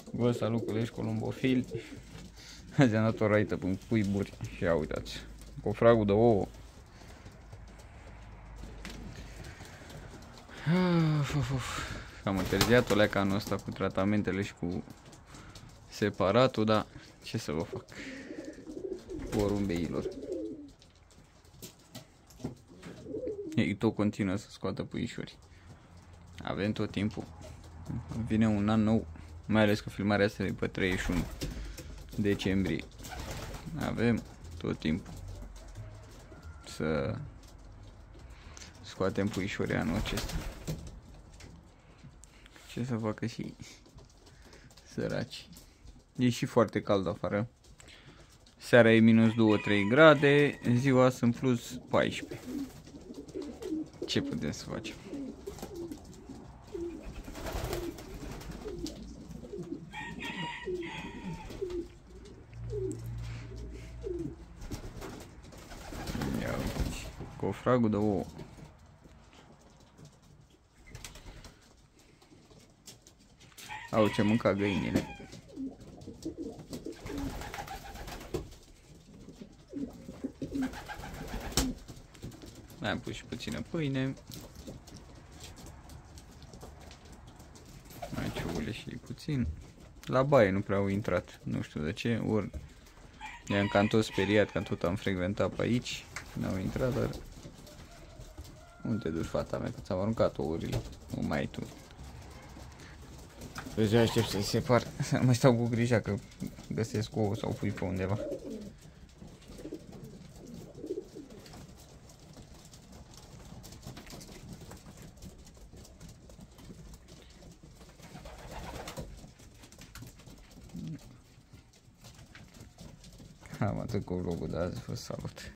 Vă salut, colegi columbofili. Azi am dat o raită pe cuiburi și ia uitați, cofragul de ouă. Am întârziat o leacă anul ăsta cu tratamentele și cu separatul, dar ce să vă fac, porumbeilor. Ei tot continuă să scoată puișori. Avem tot timpul. Vine un an nou, mai ales că filmarea asta e pe 31 decembrie. Avem tot timpul să scoatem puișori anul acesta. Ce să facă și săraci. E și foarte cald afară. Seara e minus 2-3 grade, ziua sunt plus 14. Ce putem să facem? Ia uite, cofragul de ouă. Au ce mânca găinile. Mai am pus și puțină pâine. Mai ciugurile și puțin. La baie nu prea au intrat, nu știu de ce, ori i-am cam tot speriat, că tot am frecventat pe aici. N-au intrat, dar unde te duci, fata mea, că ți-am aruncat ouările, nu mai ai tu. Deci eu aștept să-i separ, să nu mai stau cu grija că găsesc ouă sau pui pe undeva. Am atât cu vlogul de azi, vă salut.